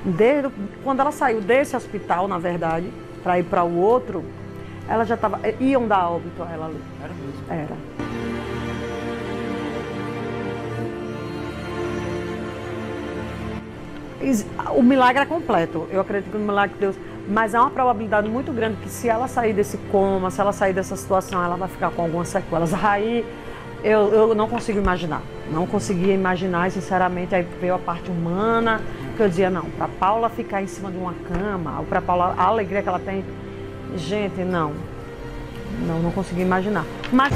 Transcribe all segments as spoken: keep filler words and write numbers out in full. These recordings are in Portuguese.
Desde, quando ela saiu desse hospital, na verdade, para ir para o outro, ela já estava... Iam dar óbito a ela ali. Era mesmo? Era. O milagre é completo, eu acredito que o milagre de Deus, mas há uma probabilidade muito grande que se ela sair desse coma, se ela sair dessa situação, ela vai ficar com algumas sequelas. Aí eu, eu não consigo imaginar, não conseguia imaginar, sinceramente, aí veio a parte humana, que eu dizia, não, para Paula ficar em cima de uma cama, ou para Paula, a alegria que ela tem, gente, não, não, não consegui imaginar. Mas...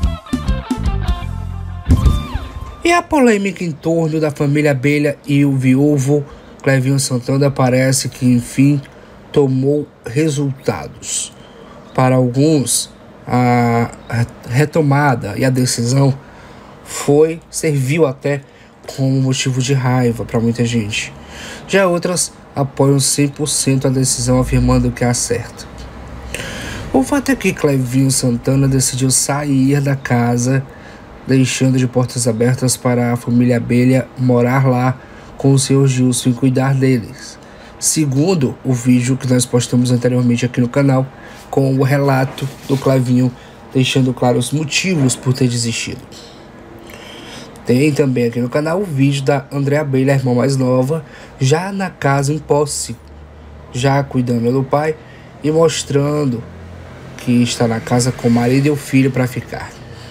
E a polêmica em torno da família Abelha e o viúvo Clevinho Santana parece que, enfim, tomou resultados. Para alguns, a retomada e a decisão foi, serviu até como motivo de raiva para muita gente. Já outras apoiam cem por cento a decisão, afirmando que é a certa. O fato é que Clevinho Santana decidiu sair da casa, deixando de portas abertas para a família Abelha morar lá com o senhor Gilson e cuidar deles. Segundo o vídeo que nós postamos anteriormente aqui no canal, com o relato do Clevinho, deixando claro os motivos por ter desistido. Tem também aqui no canal o vídeo da Andréa Abelha, a irmã mais nova, já na casa em posse, já cuidando do pai e mostrando que está na casa com o marido e o filho para ficar.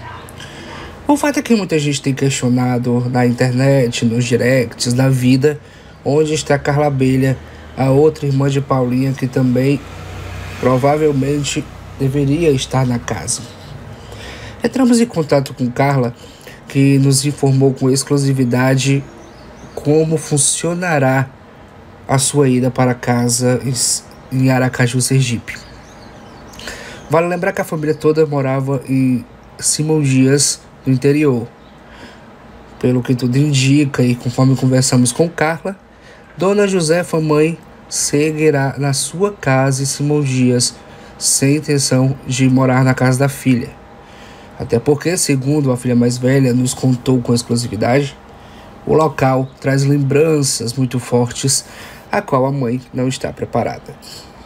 O fato é que muita gente tem questionado na internet, nos directs, na vida, onde está a Carla Abelha, a outra irmã de Paulinha, que também provavelmente deveria estar na casa. Entramos em contato com Carla, que nos informou com exclusividade como funcionará a sua ida para casa em Aracaju, Sergipe. Vale lembrar que a família toda morava em Simão Dias, no interior. Pelo que tudo indica e conforme conversamos com Carla, Dona Josefa, mãe, seguirá na sua casa em Simão Dias, sem intenção de morar na casa da filha. Até porque, segundo a filha mais velha nos contou com exclusividade, o local traz lembranças muito fortes, a qual a mãe não está preparada.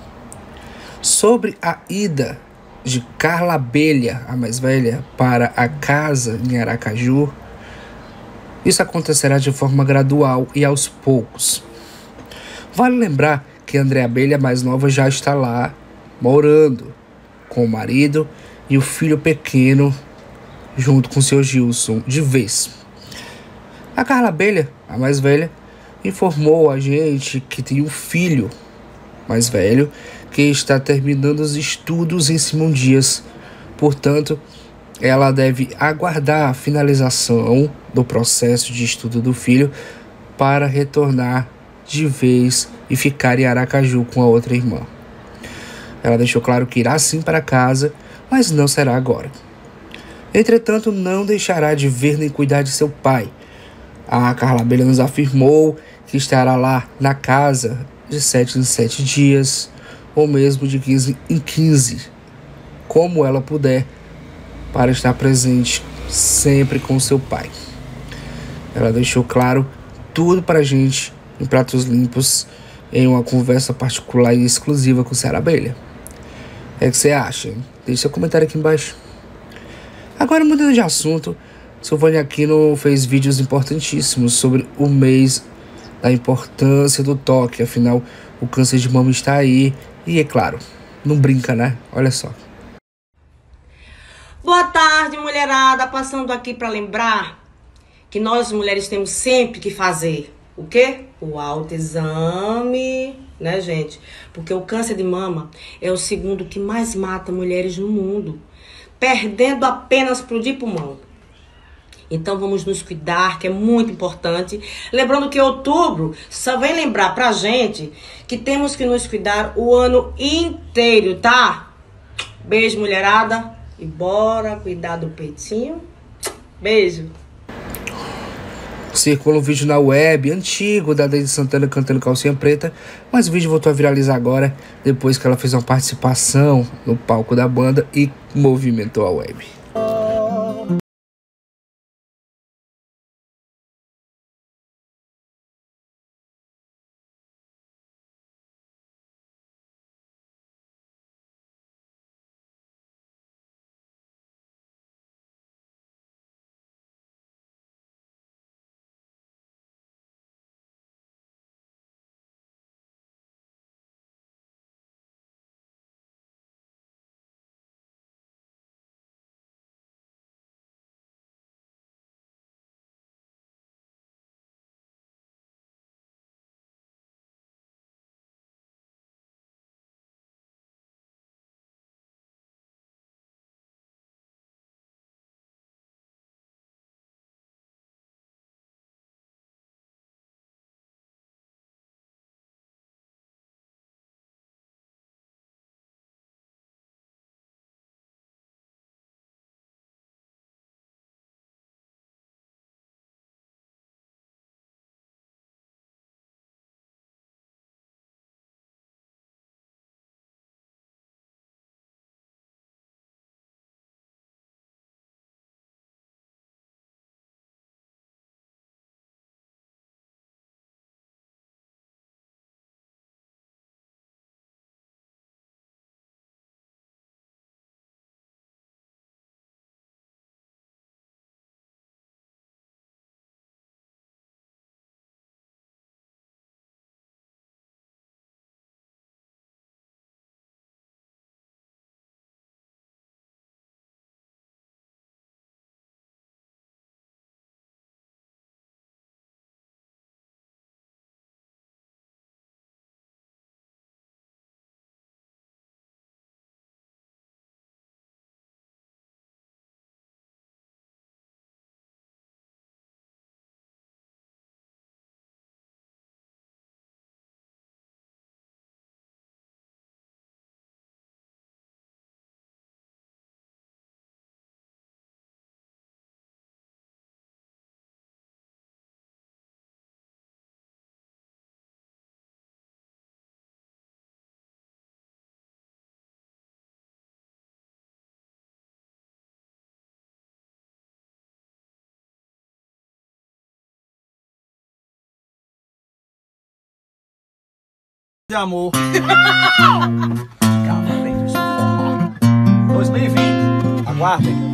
Sobre a ida de Carla Abelha, a mais velha, para a casa em Aracaju, isso acontecerá de forma gradual e aos poucos. Vale lembrar que Andréa Abelha, a mais nova, já está lá, morando com o marido e o filho pequeno, junto com o seu Gilson, de vez. A Carla Abelha, a mais velha, informou a gente que tem um filho mais velho, que está terminando os estudos em Simão Dias. Portanto, ela deve aguardar a finalização do processo de estudo do filho para retornar de vez e ficar em Aracaju com a outra irmã. Ela deixou claro que irá sim para casa, mas não será agora. Entretanto, não deixará de ver nem cuidar de seu pai. A Carla Abelha nos afirmou que estará lá na casa de sete em sete dias, ou mesmo de quinze em quinze, como ela puder, para estar presente sempre com seu pai. Ela deixou claro tudo para a gente em pratos limpos, em uma conversa particular e exclusiva com Sarah Abelha. O que é que você acha, hein? Deixe seu comentário aqui embaixo. Agora, mudando de assunto, Silvânia Aquino fez vídeos importantíssimos sobre o mês da importância do toque. Afinal, o câncer de mama está aí e, é claro, não brinca, né? Olha só. Boa tarde, mulherada. Passando aqui para lembrar que nós mulheres temos sempre que fazer o quê? O autoexame, né, gente? Porque o câncer de mama é o segundo que mais mata mulheres no mundo, perdendo apenas pro de pulmão. Então vamos nos cuidar, que é muito importante. Lembrando que outubro só vem lembrar pra gente que temos que nos cuidar o ano inteiro, tá? Beijo, mulherada. E bora cuidar do peitinho. Beijo. Circula um vídeo na web antigo da Deise Santana cantando Calcinha Preta, mas o vídeo voltou a viralizar agora, depois que ela fez uma participação no palco da banda e movimentou a web. de amor. dois mil e vinte. Aguardem.